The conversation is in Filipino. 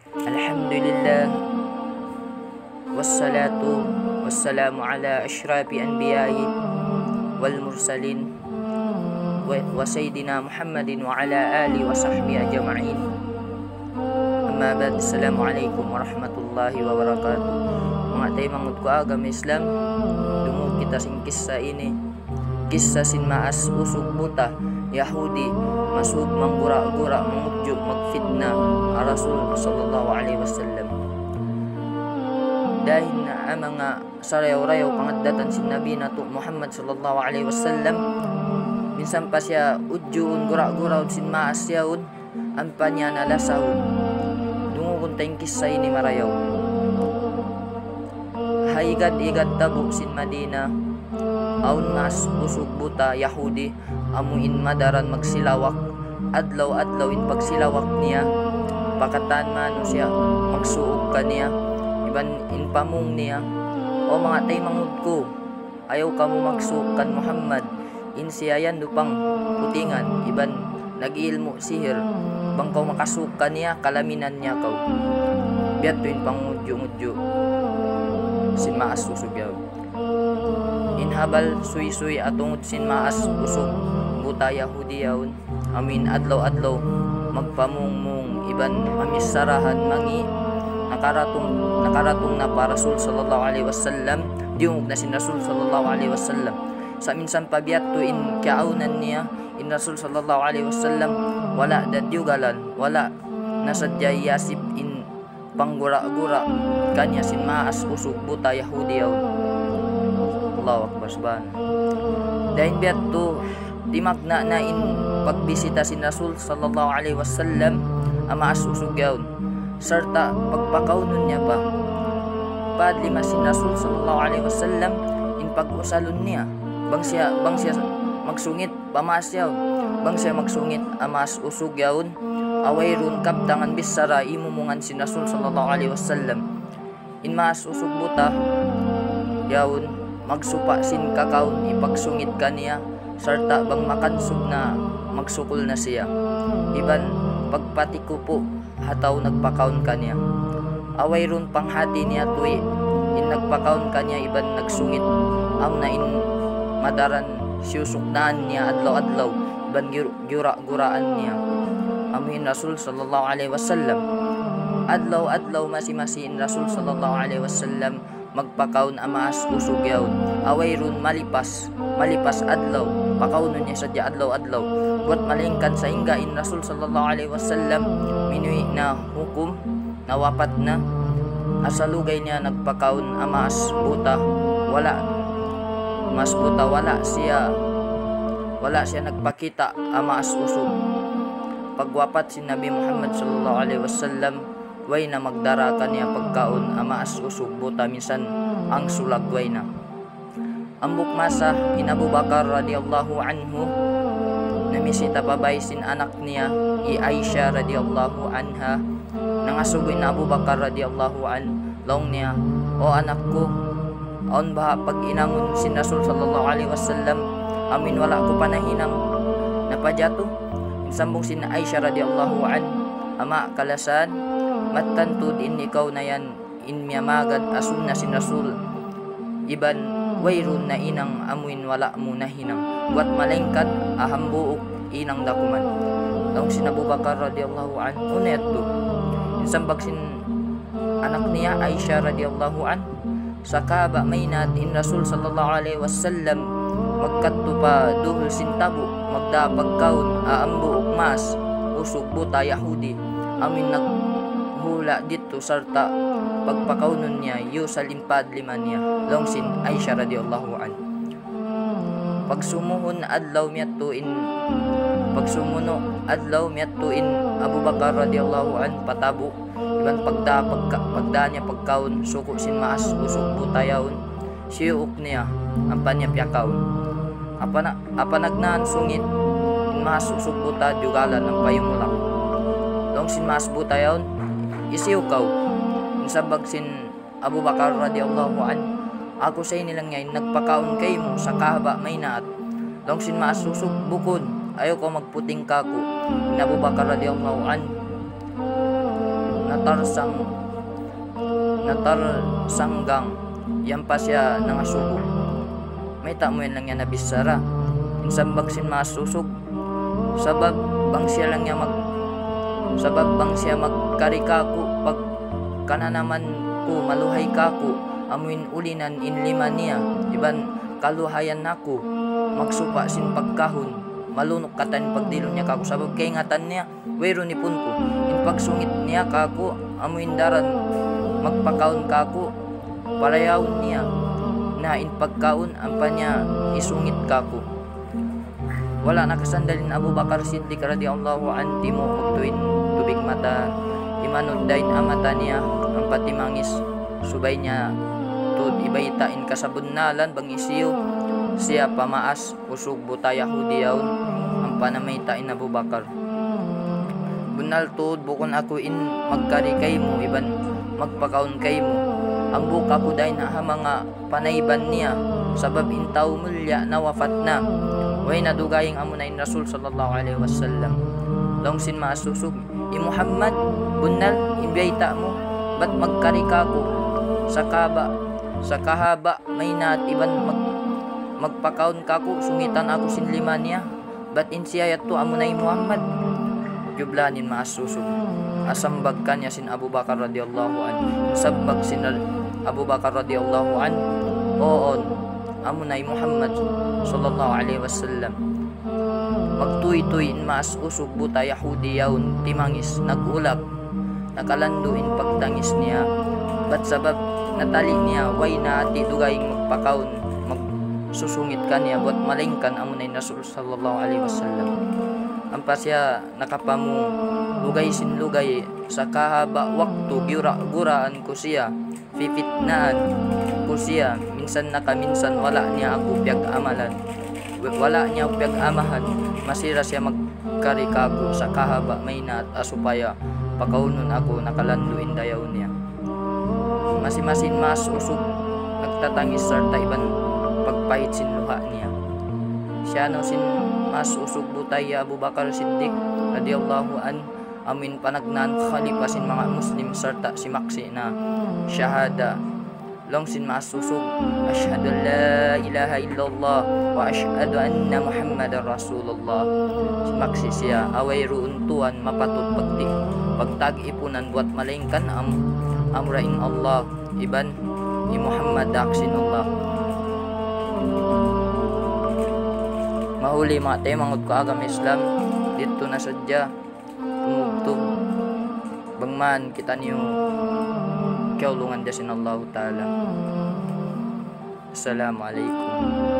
Alhamdulillah, wassalatu wassalamu ala asyrafil anbiya'i wal mursalin wa sayyidina Muhammadin wa ala alihi wa sahbihi ajma'in. Amma ba'd, assalamualaikum warahmatullahi wabarakatuh. Mga tayo mangud ko agama Islam, dumog kita sing kisah ini, kisah sin maas usug buta Yahudi masud manggura-gura mangudyo magfitna Rasul sallallahu alaihi wasallam. Dahil na ang mga sarayaw-rayaw pangadatan si Nabi nato Muhammad sallallahu alaihi wasallam, minsan pa siya udyoon gura-gura sin maas yaud ang panya na lasawon. Dungugon tayong kisay ni marayaw. Haigad-igad tabo sin Madina, aun mas usog buta Yahudi amuin madaran magsilawak, adlaw-adlaw in pagsilawak niya, pakatan mano siya magsuog kaniya, iban in pamong niya, o mga tay mangud ko, ayaw ka mo magsuog kan Muhammad, in siya yan dupang putingan, iban nag-iilmo sihir, bang kaw makasuog kaniya, kalaminan niya kaw. Biat to in pangudyo-ngudyo sin maas usog yaw. Inhabal suy-suy atungod sin maas usog buta Yahudi yawn, amin adlaw-adlaw magpamungmung, iban mamisarahan mangi nakaratong na para Rasul sallallahu alaihi wasallam, diungog na sin Rasul sallallahu alaihi wasallam. Sa minsan pabiat to in kiaunan niya in Rasul sallallahu alaihi wasallam, wala dadyugalan, wala nasadyay yasip in panggura-gura kanya sin maas usog buta Yahudi yawn. Allahu akbar subhanahu. Dahil biat to di magna na in pagbisita si Rasul sallallahu alaihi wasallam ama asusug yawn, serta pagpakaunon niya pa padlima si Rasul sallallahu alaihi wasallam in pag-usalon niya, bang siya magsungit pamaas yawn, bang siya magsungit amas usug yawn, away ron kaptangan bisara imumungan si Rasul sallallahu alaihi wasallam in mas usug buta yawn, magsupa sin kakaon ipagsungit kaniya, sarta bang makansog na magsukol na siya, iban pagpatiko po hataw nagpakaon kaniya, away ron panghati niya tuwi in nagpakaon kaniya, iban nagsungit am na in madaran siyusuknaan niya adlaw-adlaw, iban gura-guraan niya amin Rasul sallallahu alaihi wasallam. Adlaw-adlaw masi-masiin Rasul sallallahu alaihi wasallam magpakaon amaas usog yawn, away ron malipas adlaw pakaunon niya sadya adlaw-adlaw, buat malingkan sa inggain Rasul sallallahu alaihi wasallam minui na hukum nawapat na asalugay niya nagpakaon amaas buta, wala siya nagpakita amaas usog. Pagwapat si Nabi Muhammad sallallahu alaihi wasallam, way na magdara kaniya pagkaon amaas usog buta, minsan ang sulagway na. Ambok masa in Abu Bakar radhiyallahu anhu, namisita pabay sin anak niya i Aisha radhiyallahu anha, nangasugoy na Abu Bakar radhiyallahu an long niya, o anak ko, aon ba pag inangon sin Rasul sallallahu alaihi wasallam, amin wala ko panahinang napadyato. Sambong sin Aisha radhiyallahu an, ama kalasan matantud in ikaw na yan in miyamagad asun na sin Rasul, iban wayrun na inang amuin wala mo na hinang, buat malengkat ahambuok inang dakuman. Nung sin Abu Bakar radhiyallahu an unayat to sambag sin anak niya Aisha radhiyallahu an, sakaba maynat in Rasul sallallahu alaihi wasallam magkadto pa duhol sin tabo magdapagkaon aambuok mas usog buta Yahudi, amin naghula dito sarta pagpakaunon niya yu sa limpad liman niya long sin Aisha radhiyallahu an. Pagsumuno adlaw miyadto in Abu Bakar radhiyallahu an patabo, iban pagda niya pagkaon suko sin maas usog buta yawn, siyuk niya ang panya piyakaon. Apa nagnaan sungit in maas usog buta jugalan ng payumulak, long sin maas buta yawn isiukaw insabag sin Abu Bakar radhiyallahu an, ako say nilang ngayon nagpakaon kay mo sa kahaba may naat, long sin maas usog bukod ayaw ko magputing kako in Abu Bakar radhiyallahu an, natarsanggang yan pa siya nangasubok. May tamuin lang yan nabisara insan baksin masusog sabab bang siya magkarikaku pag kananaman ko maluhay kako amuin ulinan inliman niya iban kaluhayan nako magsupa sin pagkahon malunok katan pagdilo niya kako sabab kay ngatan niya wero ni punko in pagsungit niya kako amuin daran magpakaon kako parayawon niya na in pagkaon ampa niya isungit kako. Wala nakasandalin Abu Bakar Siddiq radhiyallahu anhu timo uktuin tubig mata imanod dain amata niya ang patimangis subay niya tud ibaytain kasabunnalan bang isiyo siya pamaas usog buta Yahudiyaon ang panamaitain Abu Bakar. Bunal tud bukon ako in magkari kay mo iban magpakaon kay mo ang buka ko dahin na mga panayban niya sabab intaw mulya na wafat na way nadugaying amunayin Rasul sallallahu alaihi wasallam longsin maasusog Muhammad bunal imbiyayta mo bat magkarika ko sa kahaba may naat iban magpakaon kako sungitan ako sinliman niya bat insiyayat to amunay Muhammad jublanin maasusog asambag kanya sin Abu Bakar radhiyallahu anhu sabag sin Abu Bakar radhiyallahu anhu oon amunay Muhammad sallallahu alaihi wasallam magtuy-tuy in maas usog buta Yahudiyaon timangis nagulap nakalanduin pagtangis niya bat sabab natali niya way na ati dugaying magpakaon magsusungit kaniya buat malingkan amunay Rasul sallallahu alaihi wasallam ampa siya nakapamu lugay sin lugay sa kahaba waktu guraan ko siya fifitnaan ko siya minsan nakaminsan wala niya ako piyag-amahan masira siya magkarikago sa kahaba may na at asupaya pakaunon ako nakalanduin dayaw niya masimasin mas usog nagtatangis sarta iban pagpahit sin luha niya siya no sin mas usog butay Abu Bakar Siddiq radhiyallahu an amin panagnan khalifasin mga muslim sarta si maksi na syahada longsin masusog asyhadu la ilaha illallah wa asyhadu anna muhammadar rasulullah si maksi siya away ruuntuan mapatut pagtag-ipunan buat malingkan amraing Allah iban ni Muhammad aksin Allah mahuli mga tayo mangod ko agam Islam dito na sadya tumugtog bangman kita niyo kaulungan dasin Allah Ta'ala. Assalamualaikum.